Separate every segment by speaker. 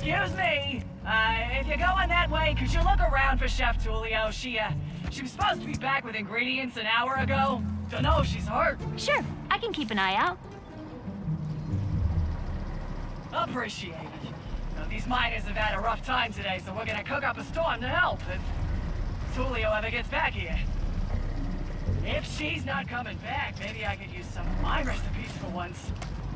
Speaker 1: Excuse me. If you're going that way, could you look around for Chef Tulio? She was supposed to be back with ingredients an hour ago. Don't know if she's hurt.
Speaker 2: Sure, I can keep an eye out.
Speaker 1: Appreciate it. Now, these miners have had a rough time today, so we're gonna cook up a storm to help if Tulio ever gets back here. If she's not coming back, maybe I could use some of my recipes for once.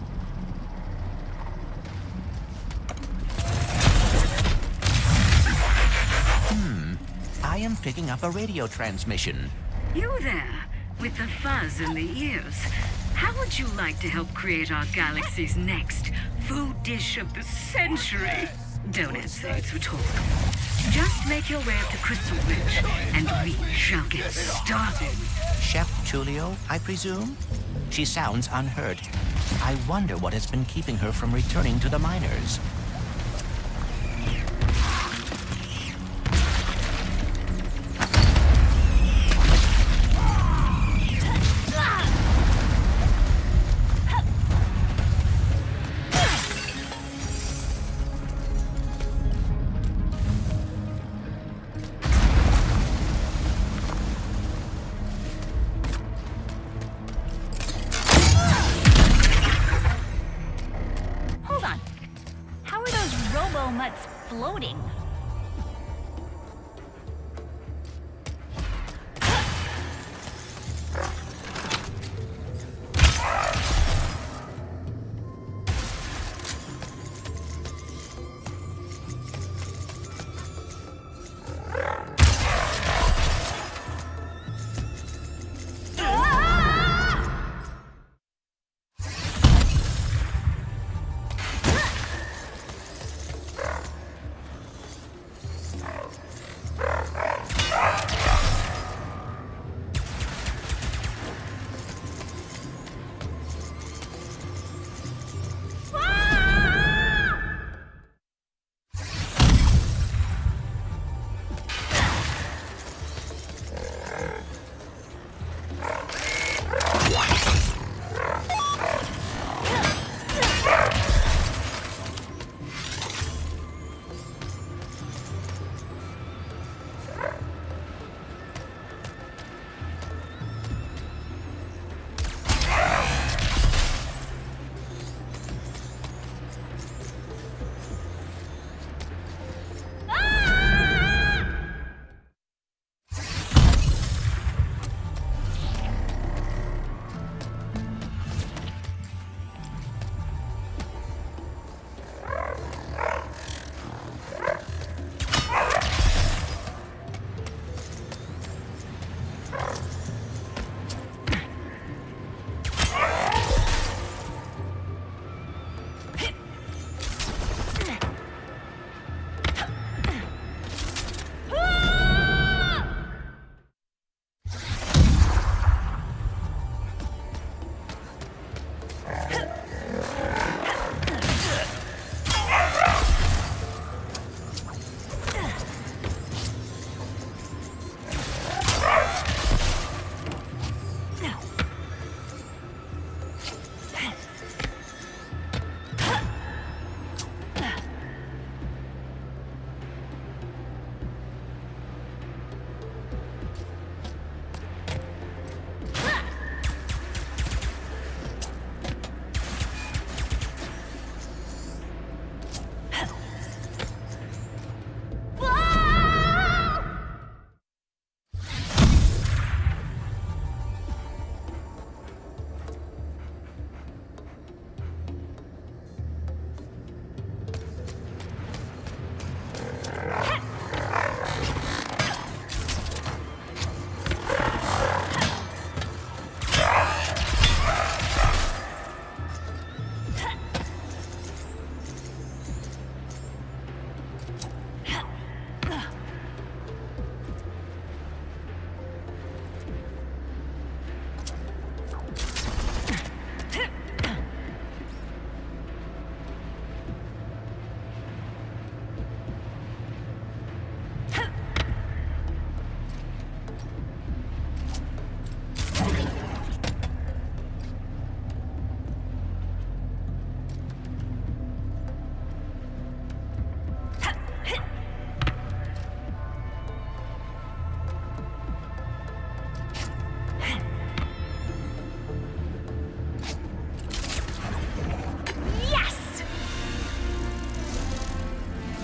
Speaker 3: I am picking up a radio transmission.
Speaker 4: You there, with the fuzz in the ears. How would you like to help create our galaxy's next food dish of the century? Don't answer, it's rhetorical. Just make your way up to Crystal Ridge, and we shall get started.
Speaker 3: Chef Tulio, I presume? She sounds unhurt. I wonder what has been keeping her from returning to the miners.
Speaker 2: Robo-mutts floating.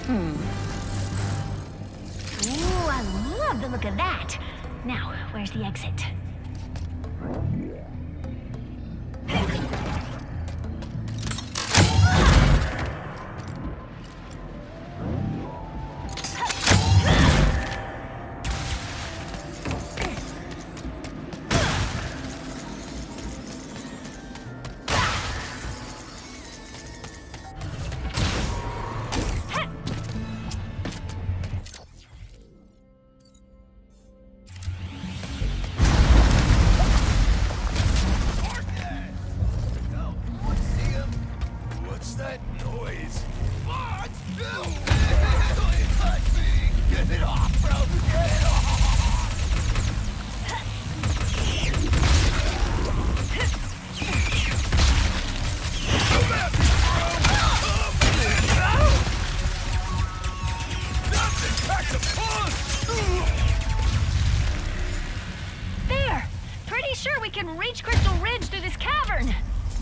Speaker 2: Ooh, I love the look of that. Now, where's the exit? There! Pretty sure we can reach Crystal Ridge through this cavern!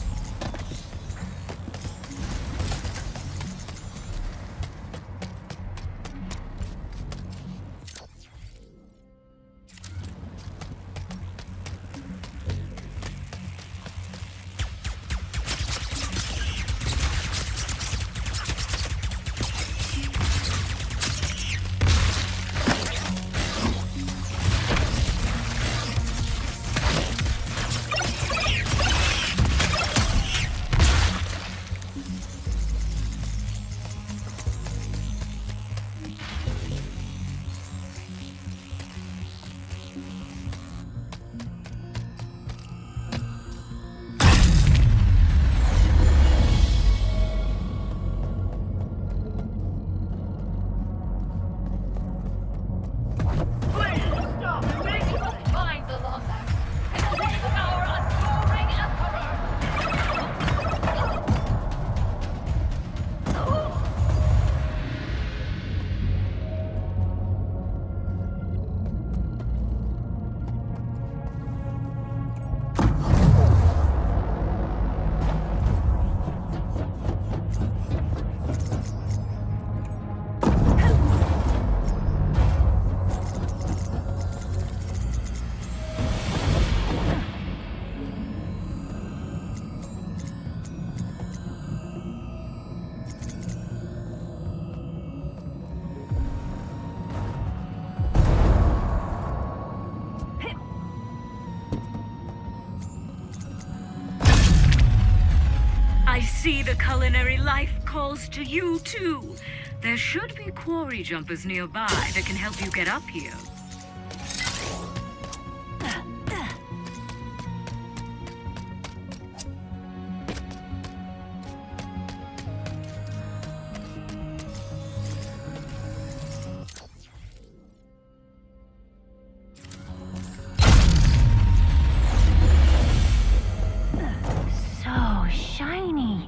Speaker 4: I see the culinary life calls to you, too. There should be quarry jumpers nearby that can help you get up here.
Speaker 2: So shiny.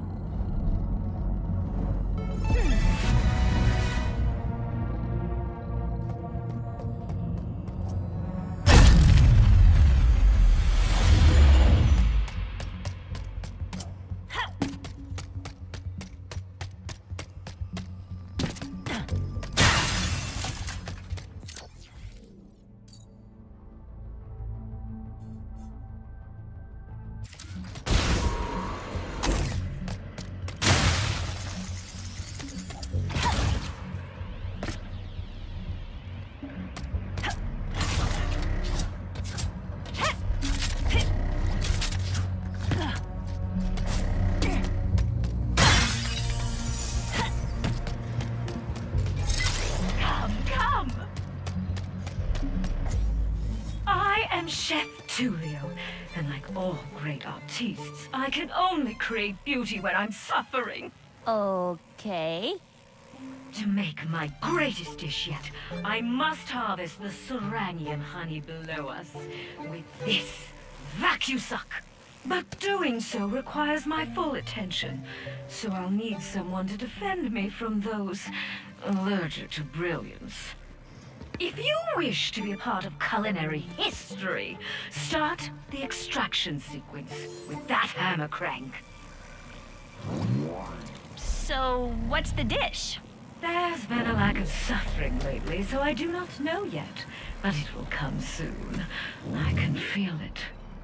Speaker 4: Chef Tulio, and like all great artistes, I can only create beauty when I'm suffering.
Speaker 2: Okay.
Speaker 4: To make my greatest dish yet, I must harvest the Seranium honey below us with this vacusuck. But doing so requires my full attention, so I'll need someone to defend me from those allergic to brilliance. If you wish to be a part of culinary history, start the extraction sequence with that hammer crank.
Speaker 2: So, what's the dish?
Speaker 5: There's been a lack of suffering lately, so I do not know yet. But it will come soon. I can feel it.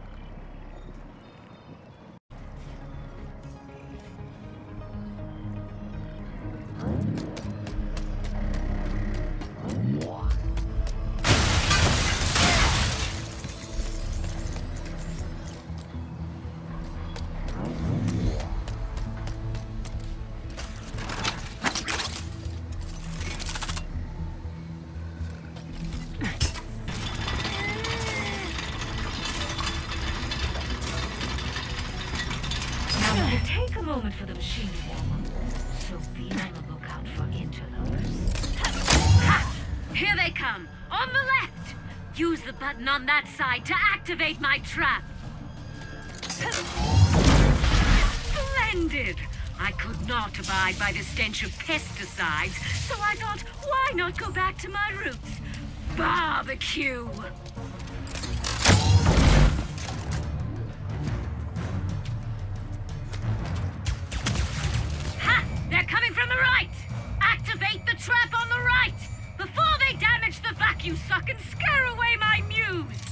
Speaker 5: Take a moment for the machine to warm up, so be on the lookout for interlopers.
Speaker 4: Ha! Here they come! On the left! Use the button on that side to activate my trap! Splendid! I could not abide by the stench of pesticides, so I thought, why not go back to my roots? Barbecue! They're coming from the right! Activate the trap on the right! Before they damage the vacuum suck and scare away my muse!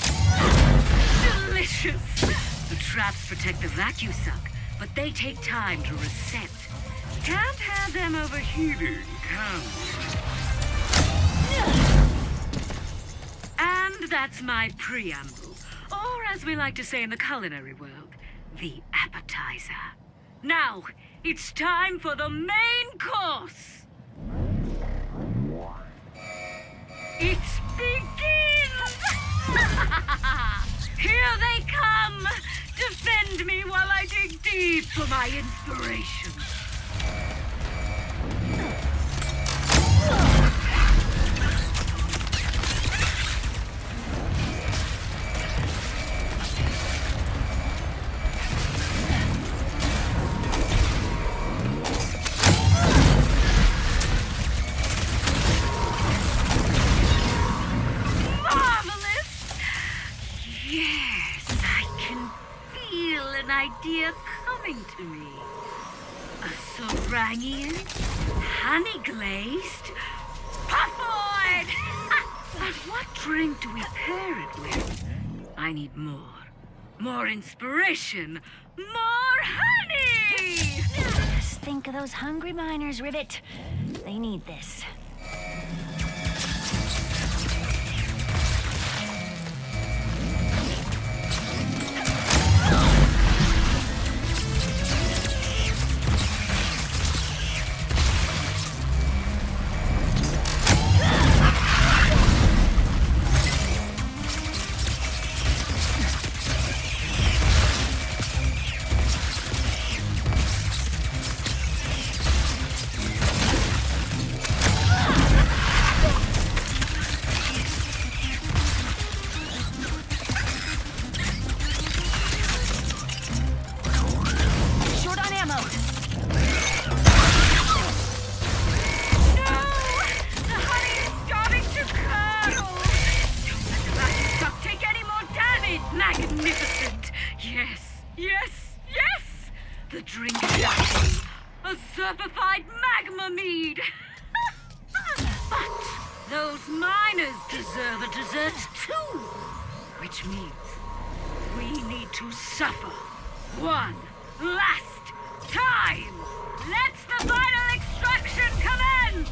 Speaker 4: Delicious! The traps protect the vacuum suck, but they take time to reset. Can't have them overheating, can we? And that's my preamble. Or as we like to say in the culinary world, the appetizer. Now, it's time for the main course! It begins! Here they come! Defend me while I dig deep for my inspiration. Idea coming to me. A Sorangian, honey-glazed, puffoid! But what drink do we pair it with? I need more. More inspiration. More honey!
Speaker 2: Just think of those hungry miners, Rivet. They need this.
Speaker 4: Magnificent! Yes, yes, yes! The drink is actually a certified magma mead! But those miners deserve a dessert too! Which means we need to suffer one last time! Let's the final extraction commence!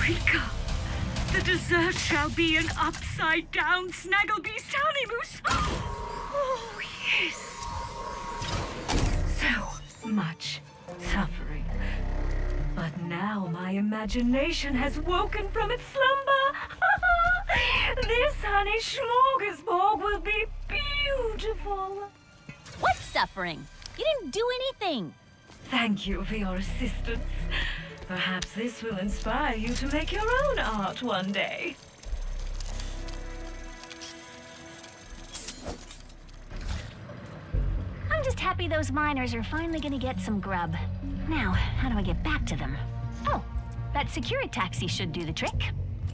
Speaker 4: Eureka! The dessert shall be an upside-down Snagglebeast Honeymousse! Oh, yes!
Speaker 5: So much suffering. But now my imagination has woken from its slumber. This honey smorgasbord will be beautiful.
Speaker 2: What suffering? You didn't do anything.
Speaker 5: Thank you for your assistance. Perhaps this will inspire you to make your own art one day.
Speaker 2: I'm just happy those miners are finally gonna get some grub. Now, how do I get back to them? Oh, that Securitaxi should do the trick.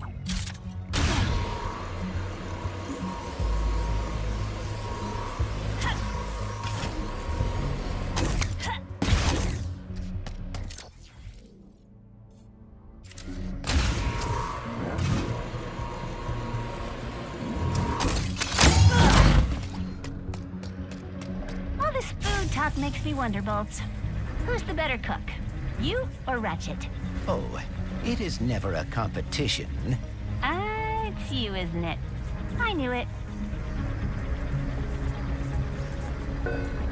Speaker 2: All this food talk makes me wonder, Bolts. Who's the better cook? You or Ratchet?
Speaker 3: Oh, it is never a competition.
Speaker 2: It's you, isn't it? I knew it.